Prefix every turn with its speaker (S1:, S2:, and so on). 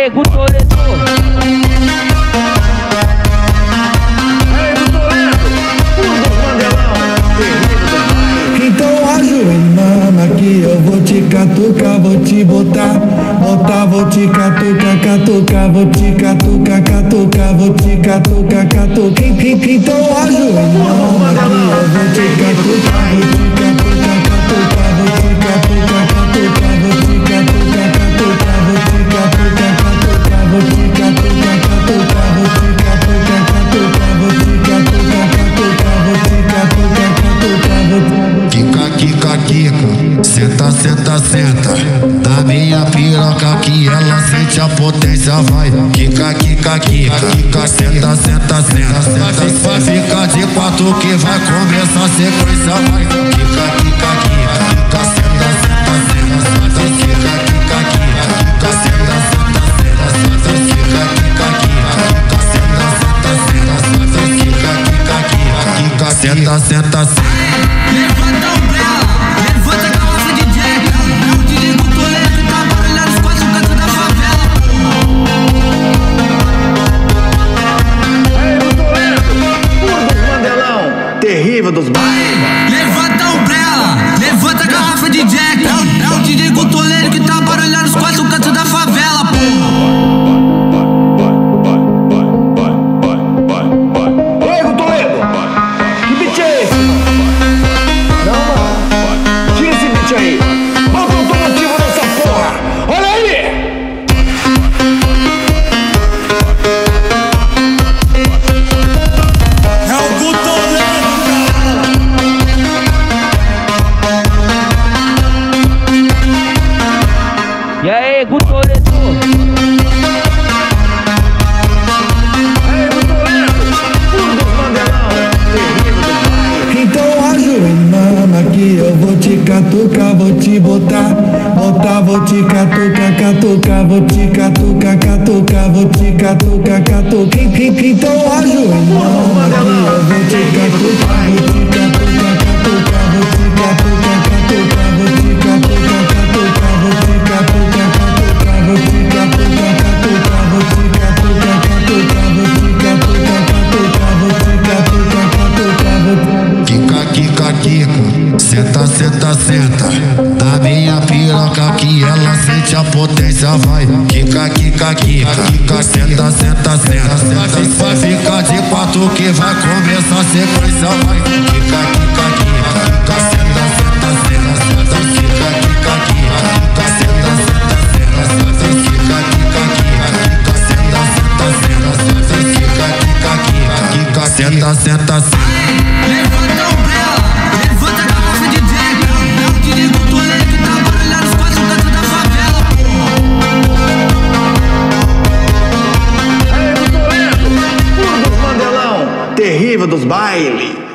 S1: Gutoledo.
S2: Então ajoelha que eu vou te catucar, vou te botar, vou te catucar, vou te catucar, vou te catucar. Então ajoelha que eu vou te catucar, vou te catucar, vou te catucar, vou te catucar, vou te catucar, vou te catucar, vou te catucar, vou te
S3: Kika, senta, senta, senta na minha piroca que ela sente a potência, vai. Kika, senta, senta, senta. Vai ficar de quatro que vai começar a sequência, vai. Kika, senta, senta, senta. Kika, senta, senta, senta. Kika, senta, senta, senta.
S4: Levanta o brela, levanta a garrafa de Jack. É o DJ Gutoledo que tá barulhando os quatro cantos da favela.
S5: Ei, Gutoledo, puro dos mandelão, terrível dos bairros.
S4: Levanta o brela, levanta a garrafa de Jack. É o DJ Gutoledo que tá barulhando os quatro cantos da favela,
S5: Ei, Gutoledo, que beat é esse? Não, mano, tira esse beat aí. Bota o automotivo nessa porra. Olha aí.
S4: É o Gutoledo,
S1: E aí, Gutoledo.
S2: Então ajoelha que eu vou te catucar, vou te botar, vou te catucar, vou te catucar, vou te catucar. Então ajoelha que eu vou te catucar, vou te catucar, vou te catucar, vou te catucar, vou te catucar, vou te catucar, vou te catucar, vou te
S3: Kika, senta, senta, senta na minha piroca que ela sente a potência, vai. Kika, senta, senta, senta. Vai ficar de quatro que vai começar a sequência, vai. Kika, senta, senta, senta. Kika, senta, senta, senta. Kika, senta, senta, senta. Kika, senta, senta.
S4: levanta o brela, levanta a garrafa de Jack. É o DJ Gutoledo que tá barulhando os quatro cantos da favela.
S5: Ei, Gutoledo, puro dos mandelão, terrível dos bailes.